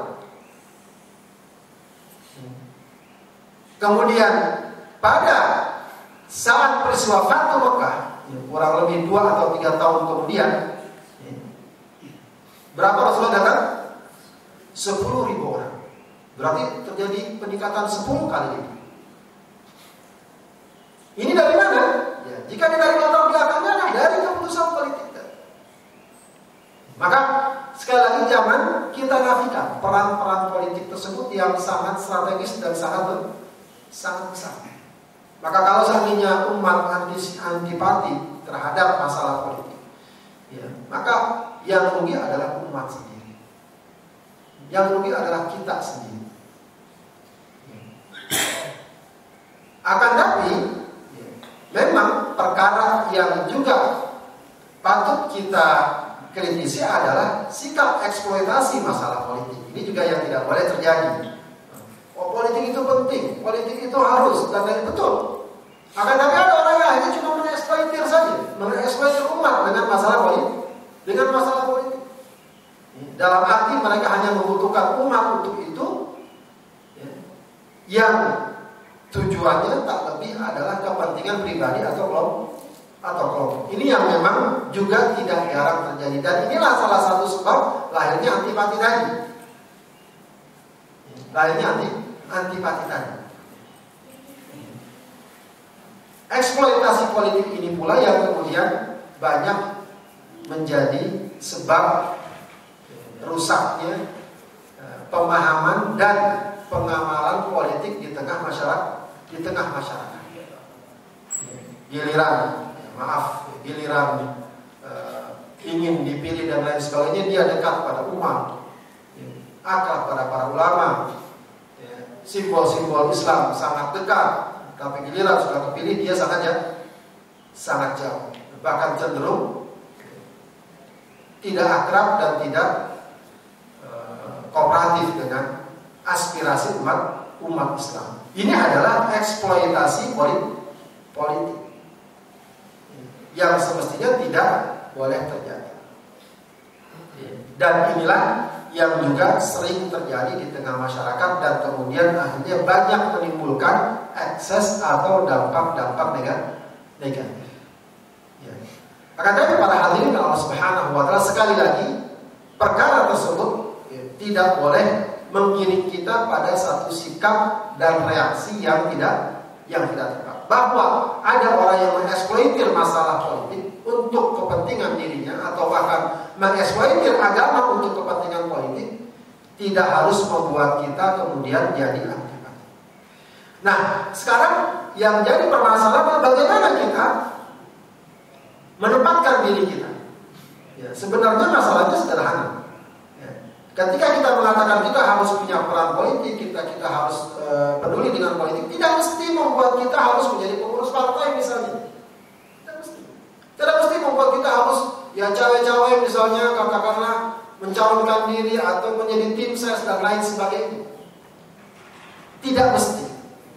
Kemudian pada saat peristiwa Fathu Mekah, ya, kurang lebih dua atau tiga tahun kemudian, ya, berapa Rasulullah datang? Sepuluh ribu orang. Berarti terjadi peningkatan sepuluh kali lipat. Ini dari mana? Ya, jika ditarik latar belakangnya dari keputusan politik. Maka sekali lagi jangan kita nafikan peran-peran politik tersebut yang sangat strategis dan sangat sangat besar. Maka kalau seandainya umat anti antipati terhadap masalah politik, ya, maka yang rugi adalah umat sendiri. Yang rugi adalah kita sendiri. Akan tapi, ya, memang perkara yang juga patut kita kritisi adalah sikap eksploitasi masalah politik. Ini juga yang tidak boleh terjadi. Oh, politik itu penting, politik itu harus, dan lain betul. Akan tapi ada orang yang akhirnya cuma mengeksploitir saja, mengeksploitir umat dengan masalah politik, dengan masalah politik. Dalam arti mereka hanya membutuhkan umat untuk itu, ya, yang tujuannya tak lebih adalah kepentingan pribadi atau kelompok atau kelompok. Ini yang memang juga tidak jarang terjadi, dan inilah salah satu sebab lahirnya antipati tadi. Lahirnya anti antipati tadi. Eksploitasi politik ini pula yang kemudian banyak menjadi sebab rusaknya pemahaman dan pengamalan politik di tengah masyarakat, di tengah masyarakat. Giliran, maaf, giliran uh, ingin dipilih dan lain sebagainya, dia dekat pada umat, akrab pada para ulama, simbol-simbol Islam sangat dekat. Tapi giliran sudah kepilih, dia sangat ya, sangat jauh, bahkan cenderung tidak akrab dan tidak uh, kooperatif dengan aspirasi umat umat Islam. Ini adalah eksploitasi politik yang semestinya tidak boleh terjadi. Dan inilah yang juga sering terjadi di tengah masyarakat, dan kemudian akhirnya banyak menimbulkan ekses atau dampak-dampak negatif. Ya. Akan tetapi para hadirin Allah Subhanahu wa taala, sekali lagi perkara tersebut ya, tidak boleh mengiring kita pada satu sikap dan reaksi yang tidak yang tidak tepat. Bahwa ada orang yang mengeksploitir masalah politik untuk kepentingan dirinya, atau bahkan mengeksploitir agama untuk kepentingan politik, tidak harus membuat kita kemudian jadi antipati. Nah, sekarang yang jadi permasalahan bagaimana kita menempatkan diri kita. Ya, sebenarnya masalahnya sederhana. Ya, ketika kita mengatakan kita harus punya peran politik, kita kita harus e, peduli dengan politik, tidak mesti membuat kita harus menjadi pengurus partai misalnya. Tidak mesti. Tidak mesti membuat kita harus ya cawe-cawe misalnya, katakanlah mencalonkan diri atau menjadi tim ses dan lain sebagainya. Tidak mesti.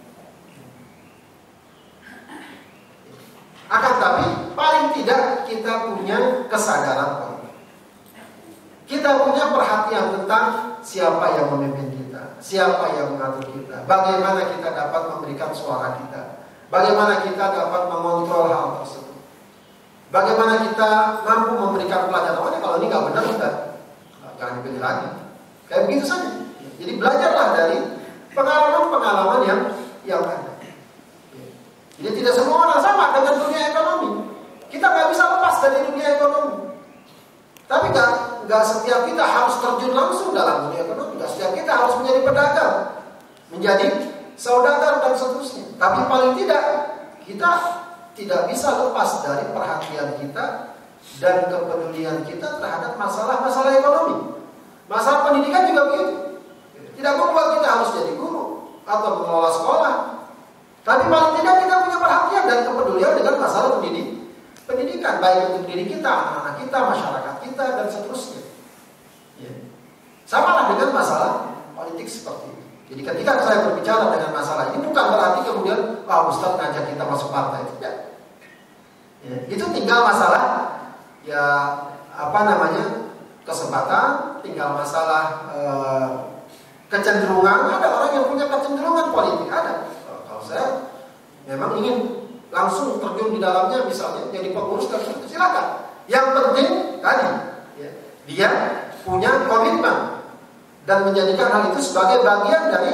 Akan tapi paling tidak kita punya kesadaran politik. Kita punya perhatian tentang siapa yang memimpin kita, siapa yang mengatur kita, bagaimana kita dapat memberikan suara kita, bagaimana kita dapat mengontrol hal tersebut, bagaimana kita mampu memberikan pelajaran. Oh, kalau ini nggak benar, udah jangan dipilih lagi. Kayak begitu saja. Jadi belajarlah dari pengalaman-pengalaman yang yang ada. Jadi tidak semua orang sama dengan dunia ekonomi. Kita nggak bisa lepas dari dunia ekonomi. Tapi nggak nggak setiap kita harus terjun langsung dalam dunia ekonomi. Nggak setiap kita harus menjadi pedagang, menjadi saudagar dan seterusnya. Tapi paling tidak kita tidak bisa lepas dari perhatian kita dan kepedulian kita terhadap masalah-masalah ekonomi. Masalah pendidikan juga begitu. Tidak membuat kita harus jadi guru atau mengelola sekolah. Tapi paling tidak kita punya perhatian dan kepedulian dengan masalah pendidik, pendidikan, baik untuk diri kita, anak-anak kita, masyarakat kita, dan seterusnya. Ya. Sama lah dengan masalah politik seperti ini. Jadi ketika saya berbicara dengan masalah ini, bukan berarti kemudian Pak Ustadz ngajak kita masuk partai, tidak. Ya. Itu tinggal masalah, ya apa namanya, kesempatan, tinggal masalah eh, kecenderungan. Ada orang yang punya kecenderungan politik, ada. Saya memang ingin langsung terjun di dalamnya, misalnya jadi pengurus dan sebagainya, silakan. Yang penting tadi ya, dia punya komitmen dan menjadikan hal itu sebagai bagian dari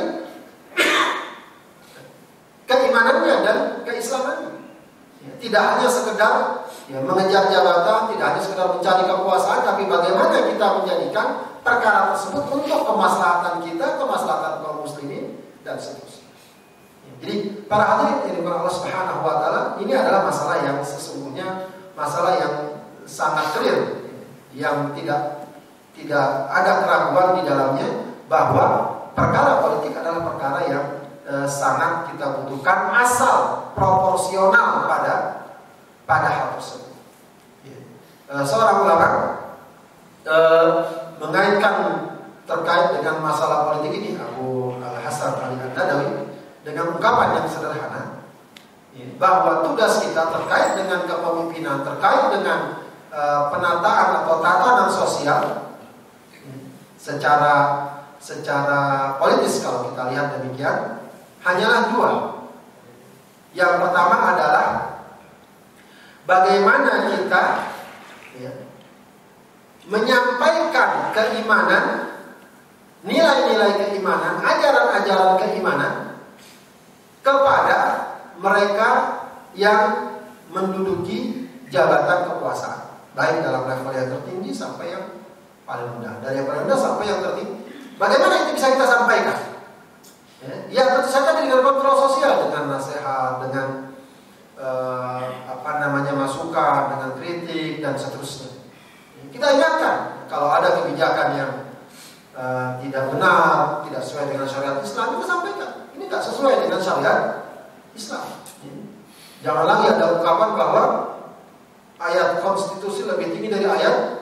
keimanannya dan keislamannya. Ya, tidak hanya sekedar ya, mengejar jabatan, tidak hanya sekedar mencari kekuasaan, tapi bagaimana kita menjadikan perkara tersebut untuk kemaslahatan kita, kemaslahatan kaum muslimin dan seterusnya. Jadi para hadirin yang Allah Subhanahu wa taala, ini adalah masalah yang sesungguhnya masalah yang sangat clear, yang tidak tidak ada keraguan di dalamnya bahwa perkara politik adalah perkara yang e, eh, sangat kita butuhkan asal proporsional pada pada hal tersebut. Ya. Eh, seorang ulama eh, mengaitkan terkait dengan masalah politik ini, Abu Hasan Al-Nadawi, dengan ungkapan yang sederhana, ya, bahwa tugas kita terkait dengan kepemimpinan, terkait dengan uh, penataan atau tatanan sosial, ya, secara secara politis kalau kita lihat demikian, hanyalah dua. Yang pertama adalah bagaimana kita, ya, menyampaikan keimanan, nilai-nilai keimanan, ajaran-ajaran keimanan kepada mereka yang menduduki jabatan kekuasaan, baik dalam level yang tertinggi sampai yang paling rendah, dari yang paling rendah sampai yang tertinggi. Bagaimana itu bisa kita sampaikan? Ya, ya tentu saja dengan kontrol sosial, dengan nasihat, dengan eh, apa namanya masukan, dengan kritik dan seterusnya. Kita ingatkan kalau ada kebijakan yang Uh, tidak benar, tidak sesuai dengan syariat Islam, kita sampaikan. Ini tidak sesuai dengan syariat Islam. Jangan lagi ada ungkapan bahwa ayat konstitusi lebih tinggi dari ayat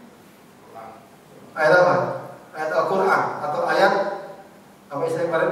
ayat apa? Ayat Al-Quran atau ayat apa istilah kemarin?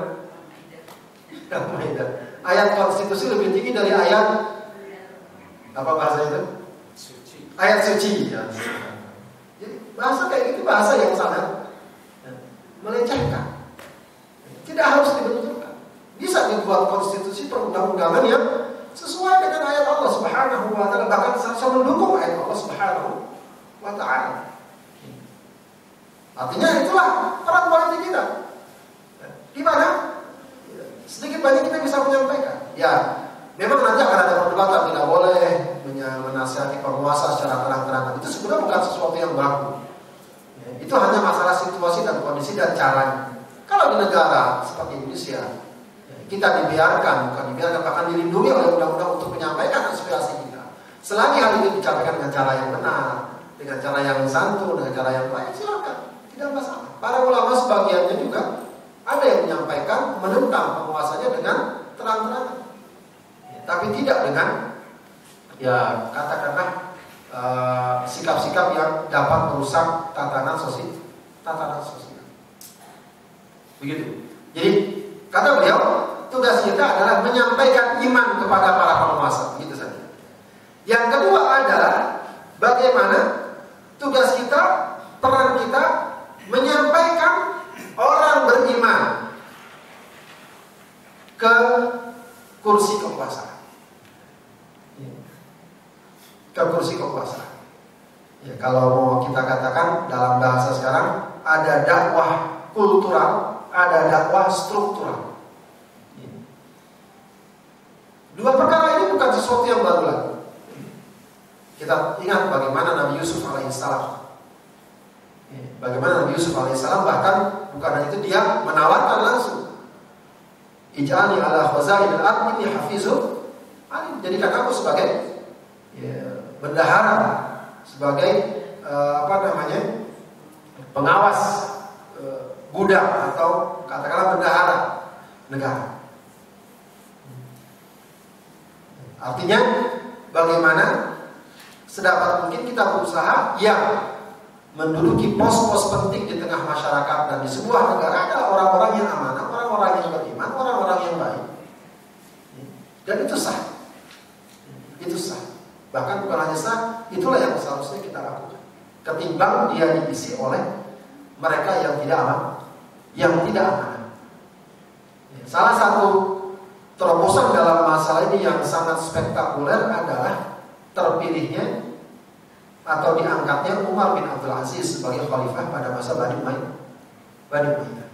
Ayat konstitusi lebih tinggi dari ayat apa bahasa itu? Suci. Ayat suci. Ya. Jadi bahasa kayak gitu bahasa yang sangat melecehkan. Tidak harus dibenturkan. Bisa dibuat konstitusi perundang-undangan yang sesuai dengan ayat Allah Subhanahu wa taala, bahkan seharusnya mendukung ayat Allah Subhanahu wa taala. Artinya itulah peran politik kita. Gimana? Sedikit banyak kita bisa menyampaikan. Ya, memang nanti akan ada perdebatan, tidak boleh menasihati penguasa secara terang-terangan. Itu sebenarnya bukan sesuatu yang berlaku. Itu hanya masalah situasi dan kondisi dan caranya. Kalau di negara seperti Indonesia, kita dibiarkan, bukan dibiarkan, bahkan dilindungi oleh undang-undang untuk menyampaikan aspirasi kita. Selagi hal ini dicapai dengan cara yang benar, dengan cara yang santun, dengan cara yang baik, silakan, tidak masalah. Para ulama sebagiannya juga ada yang menyampaikan menentang penguasanya dengan terang-terangan, tapi tidak dengan, ya katakanlah, Uh, sikap-sikap yang dapat merusak tatanan sosial, tatanan sosial. Begitu. Jadi kata beliau, tugas kita adalah menyampaikan iman kepada para penguasa. Begitu saja. Yang kedua adalah bagaimana tugas kita, peran kita menyampaikan orang beriman ke kursi kekuasaan. Ke kursi kekuasaan. Ya, kalau mau kita katakan dalam bahasa sekarang, ada dakwah kultural, ada dakwah struktural. Ya. Dua perkara ini bukan sesuatu yang baru lagi. Kita ingat bagaimana Nabi Yusuf alaihissalam. Ya, bagaimana Nabi Yusuf alaihissalam bahkan bukan hanya itu, dia menawarkan langsung, ij'alni ala khazainil ardh inni hafizun alim. Jadikan aku sebagai, ya, bendahara, sebagai uh, apa namanya pengawas uh, gudang atau katakanlah bendahara negara. Artinya bagaimana sedapat mungkin kita berusaha yang menduduki pos-pos penting di tengah masyarakat dan di sebuah negara adalah orang-orang yang amanah, orang-orang yang beriman, orang-orang yang baik. Dan itu sah. Itu sah. Bahkan bukan hanya sah, itulah yang seharusnya kita lakukan. Ketimbang dia diisi oleh mereka yang tidak aman, yang tidak aman. Salah satu terobosan dalam masalah ini yang sangat spektakuler adalah terpilihnya atau diangkatnya Umar bin Abdul Aziz sebagai khalifah pada masa Bani Umayyah. Bani Umayyah.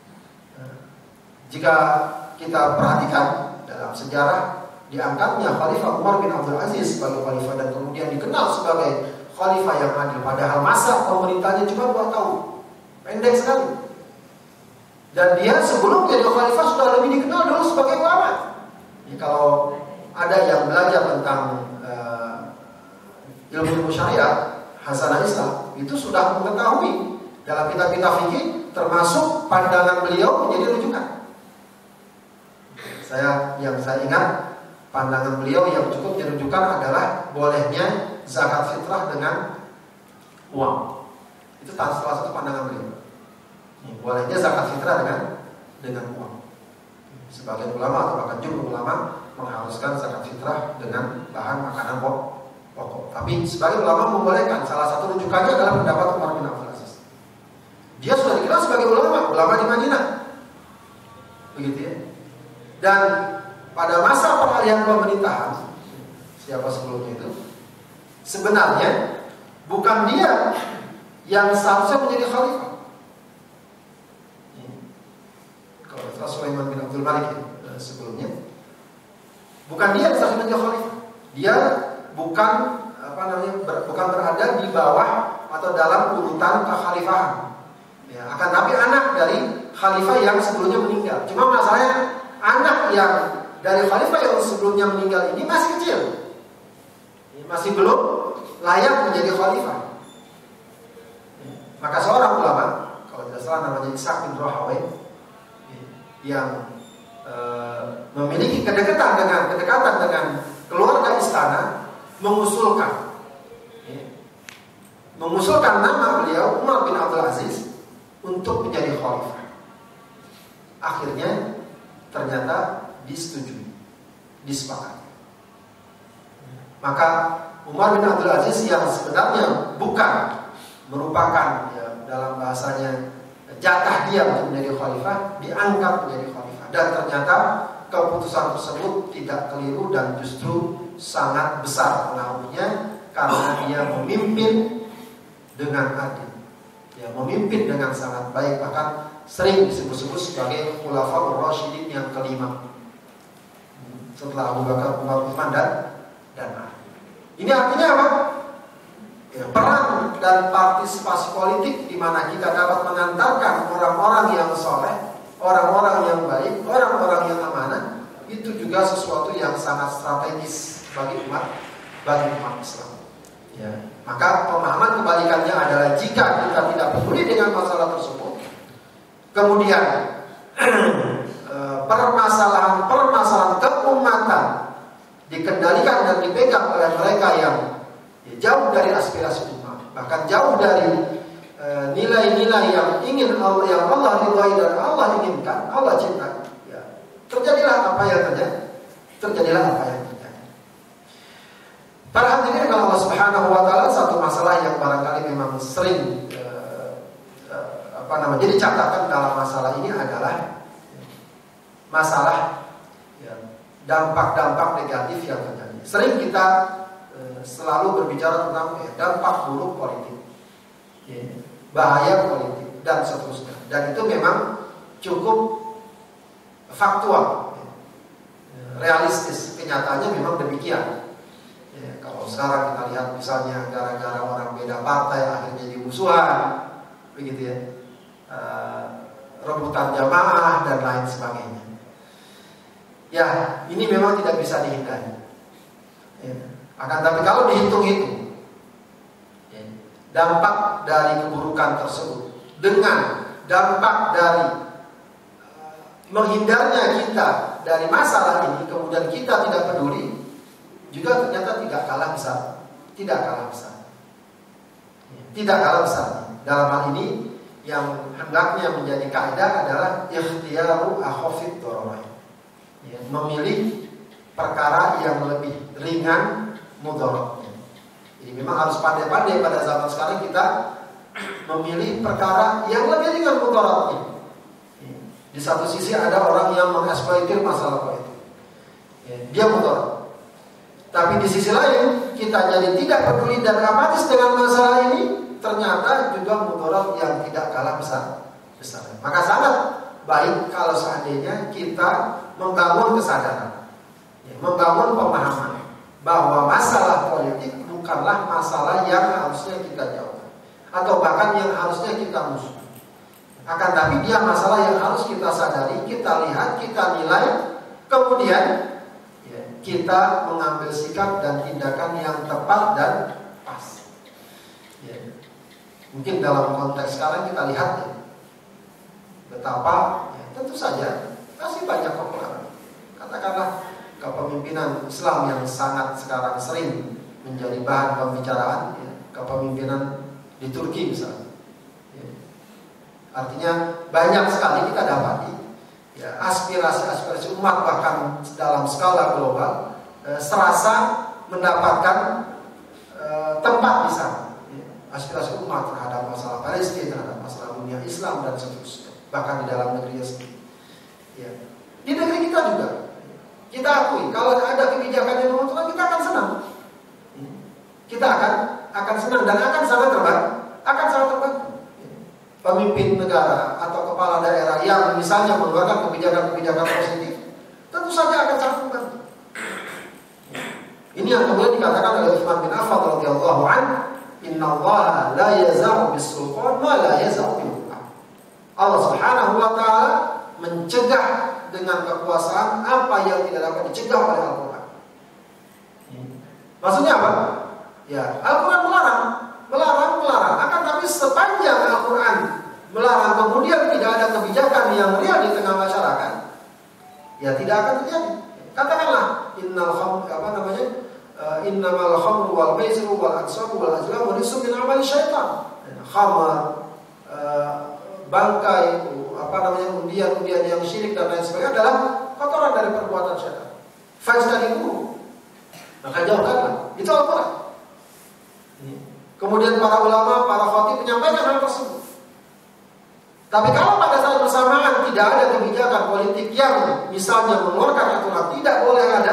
Jika kita perhatikan dalam sejarah, diangkatnya Khalifah Umar bin Abdul Aziz sebagai khalifah dan kemudian dikenal sebagai khalifah yang adil, padahal masa pemerintahnya cuma dua tahun, pendek sekali. Dan dia sebelum jadi khalifah sudah lebih dikenal dulu sebagai ulama. Ya, kalau ada yang belajar tentang uh, ilmu syariat, Hasanah Islam, itu sudah mengetahui dalam kitab-kitab fikih termasuk pandangan beliau menjadi rujukan. Saya yang saya ingat pandangan beliau yang cukup menunjukkan adalah bolehnya zakat fitrah dengan uang. Itu salah satu pandangan beliau. Bolehnya zakat fitrah dengan dengan uang. Sebagian ulama atau bahkan jumhur ulama mengharuskan zakat fitrah dengan bahan makanan pokok. Tapi sebagian ulama membolehkan. Salah satu rujukannya adalah pendapat Umar bin Abdul Aziz. Dia sudah dikenal sebagai ulama, ulama di Madinah. Begitu ya. Dan pada masa peralihan pemerintahan, siapa sebelumnya itu, sebenarnya bukan dia yang seharusnya menjadi khalifah. Kalau setelah Sulaiman bin Abdul Malik ya, sebelumnya, bukan dia yang seharusnya menjadi khalifah. Dia bukan apa namanya ber, bukan berada di bawah atau dalam urutan kekhalifahan. Ya, akan tapi anak dari khalifah yang sebelumnya meninggal. Cuma masalahnya anak yang dari khalifah yang sebelumnya meninggal ini masih kecil, masih belum layak menjadi khalifah. Maka seorang ulama, kalau tidak salah namanya Ishaq bin Rahawai, yang e, memiliki kedekatan dengan kedekatan dengan keluarga istana, mengusulkan, ya, mengusulkan nama beliau Umar bin Abdul Aziz untuk menjadi khalifah. Akhirnya ternyata disetujui, disepakati. Maka Umar bin Abdul Aziz yang sebenarnya bukan merupakan ya, dalam bahasanya jatah dia untuk menjadi khalifah, diangkat menjadi khalifah. Dan ternyata keputusan tersebut tidak keliru dan justru sangat besar pengaruhnya karena dia memimpin dengan adil, ya, memimpin dengan sangat baik, bahkan sering disebut-sebut sebagai Khulafaur Rasyidin yang kelima setelah Abu Bakar, Umar, Utsman dan dan Ali. Ini artinya apa? Ya, peran dan partisipasi politik di mana kita dapat mengantarkan orang-orang yang soleh, orang-orang yang baik, orang-orang yang amanah, itu juga sesuatu yang sangat strategis bagi umat, bagi umat Islam. Ya, maka pemahaman kebalikannya adalah jika kita tidak peduli dengan masalah tersebut, kemudian permasalahan-permasalahan keumatan dikendalikan dan dipegang oleh mereka yang ya, jauh dari aspirasi umat, bahkan jauh dari e, nilai-nilai yang ingin Allah, yang Allah ridhai dan Allah inginkan, Allah cintai. Ya, terjadilah apa yang terjadi, terjadilah apa yang terjadi. Para hadirin dengan Allah Subhanahu Wa Taala, satu masalah yang barangkali memang sering e, e, apa namanya jadi catatan dalam masalah ini adalah masalah ya, dampak-dampak negatif yang terjadi. Sering kita e, selalu berbicara tentang ya, dampak buruk politik, ya, bahaya politik dan seterusnya. Dan itu memang cukup faktual, ya, realistis. Kenyataannya memang demikian. Ya, kalau sekarang kita lihat misalnya gara-gara orang beda partai akhirnya jadi musuhan, begitu ya, e, rebutan jamaah dan lain sebagainya. Ya, ini memang tidak bisa dihindari. Ya. Akan tapi kalau dihitung-hitung, ya, dampak dari keburukan tersebut dengan dampak dari uh, menghindarnya kita dari masalah ini, kemudian kita tidak peduli, juga ternyata tidak kalah besar, tidak kalah besar, ya, tidak kalah besar. Dalam hal ini yang hendaknya menjadi kaidah adalah ikhtiyaru akhafid dararain. Ya, memilih perkara yang lebih ringan mudaratnya. Jadi memang harus pandai-pandai pada zaman sekarang kita memilih perkara yang lebih ringan mudaratnya. Ya, di satu sisi ada orang yang mengeksploitir masalah politik, ya, dia mudarat. Tapi di sisi lain kita jadi tidak peduli dan apatis dengan masalah ini, ternyata juga mudarat yang tidak kalah besar besar. Maka sangat baik kalau seandainya kita membangun kesadaran, ya, membangun pemahaman bahwa masalah politik bukanlah masalah yang harusnya kita jauhkan atau bahkan yang harusnya kita musuh. Akan tapi dia masalah yang harus kita sadari, kita lihat, kita nilai, kemudian ya, kita mengambil sikap dan tindakan yang tepat dan pas. Ya. Mungkin dalam konteks sekarang kita lihat ya, betapa ya, tentu saja masih banyak kekurangan. Kan katakanlah kepemimpinan Islam yang sangat sekarang sering menjadi bahan pembicaraan, ya, kepemimpinan di Turki misalnya. Ya. Artinya banyak sekali kita dapati ya, aspirasi-aspirasi umat bahkan dalam skala global eh, serasa mendapatkan eh, tempat di sana. Ya. Aspirasi umat terhadap masalah Palestina, terhadap masalah dunia Islam dan seterusnya, bahkan di dalam negeri sendiri. Ya. Di negeri kita juga, kita akui kalau ada kebijakan yang menguntungkan, kita akan senang. Kita akan akan senang dan akan sangat terbantu, akan sangat terbantu. Pemimpin negara atau kepala daerah yang misalnya mengeluarkan kebijakan-kebijakan positif, tentu saja akan sangat terbantu. Ini yang kemudian dikatakan oleh Utsman bin Affan radhiyallahu anhu, "Innallaha la yaz'u bis-sultan ma la yaz'u bil-quran." Allah Subhanahu wa taala mencegah dengan kekuasaan apa yang tidak dapat dicegah oleh Al-Quran. Maksudnya apa? Ya, Al-Quran melarang, melarang, melarang. Akan tapi sepanjang Al-Quran melarang, kemudian tidak ada kebijakan yang real di tengah masyarakat, ya tidak akan terjadi. Katakanlah, innal khamr, apa namanya? Uh, innamal khamru wal maisiru wal ansabu wal azlamu rijsun min amali syaitan. Khamar, uh, bangkai itu, apa namanya, undian-undian yang syirik dan lain sebagainya adalah kotoran dari perbuatan syaitan. Fajtanibuhu, maka jauhkanlah. Itu Al-Quran. Kemudian para ulama, para khatib menyampaikan hal tersebut. Tapi kalau pada saat bersamaan tidak ada kebijakan politik yang misalnya mengeluarkan aturan tidak boleh ada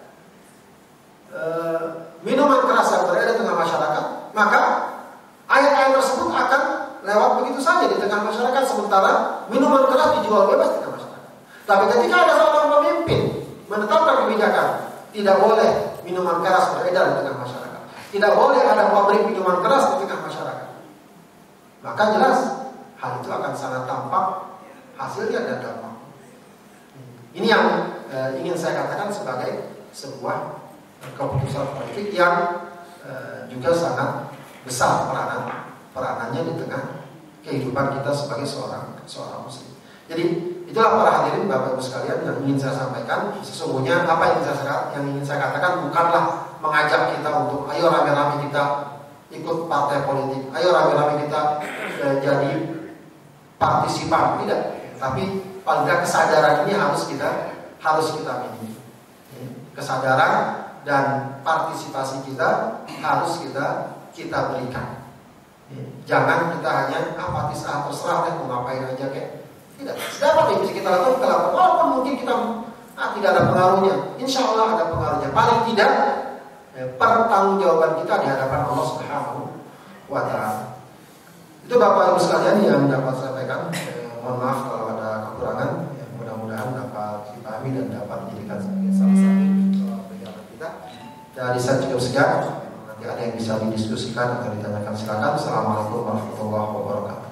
e, minuman keras yang berada di tengah masyarakat, maka ayat-ayat tersebut akan lewat begitu saja di tengah masyarakat, sementara minuman keras dijual bebas di tengah masyarakat. Tapi ketika ada seorang pemimpin menetapkan kebijakan, tidak boleh minuman keras beredar di tengah masyarakat, tidak boleh ada pabrik minuman keras di tengah masyarakat, maka jelas hal itu akan sangat tampak hasilnya dan dampak. Ini yang eh, ingin saya katakan sebagai sebuah keputusan politik yang eh, juga sangat besar peranan peranannya di tengah kehidupan kita sebagai seorang seorang muslim. Jadi itulah para hadirin Bapak Ibu sekalian yang ingin saya sampaikan. Sesungguhnya apa yang saya yang ingin saya katakan bukanlah mengajak kita untuk ayo rame-rame kita ikut partai politik, ayo rame-rame kita eh, jadi partisipan, tidak. Tapi paling tidak kesadaran ini harus kita harus kita miliki. Kesadaran dan partisipasi kita harus kita kita berikan. Jangan kita hanya apatis, ah terserah deh mau ngapain aja kayak. Tidak. Sedang yang bisa kita lakukan, kita lakukan. Walaupun mungkin kita ah, tidak ada pengaruhnya, insya Allah ada pengaruhnya. Paling tidak pertanggungjawaban kita di hadapan Allah Subhanahu wa taala. Itu Bapak Ibu sekalian yang dapat saya sampaikan. Eh, mohon maaf kalau ada kekurangan. Ya, mudah-mudahan dapat dipahami dan dapat dijadikan sebagai salah satu pegangan kita. Dari saya cukup sekian. Nanti ada yang bisa didiskusikan atau ditanyakan, silakan. Assalamualaikum warahmatullahi wabarakatuh.